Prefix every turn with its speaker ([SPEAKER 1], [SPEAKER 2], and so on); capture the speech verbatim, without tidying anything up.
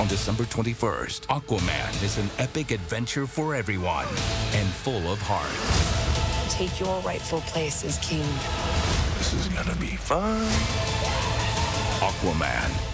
[SPEAKER 1] December twenty-first. Aquaman is an epic adventure for everyone and full of heart.
[SPEAKER 2] Take your rightful place as king.
[SPEAKER 3] This is gonna be fun.
[SPEAKER 1] Aquaman,